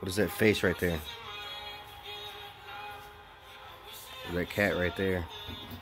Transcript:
What is that face right there? That cat right there.